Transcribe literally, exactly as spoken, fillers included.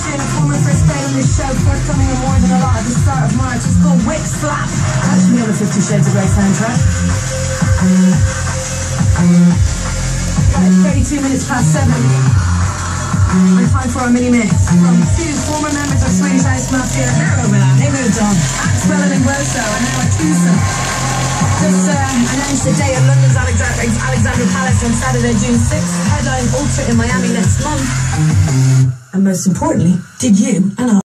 tune, a former first play on this show, forthcoming in more than a lot at the start of March. It's called Wick Slap. Actually on the Fifty Shades of Grey soundtrack. Right, thirty-two minutes past seven. And time for our mini mix from two former members of Swedish House Mafia. Hello, Milan. They moved on. Axwell and Ingrosso, and now a twosome. Just uh, announced the day at London's Alexandra, Alexandra Palace on Saturday, June sixth. Headline Ultra in Miami next month. And most importantly, did you and I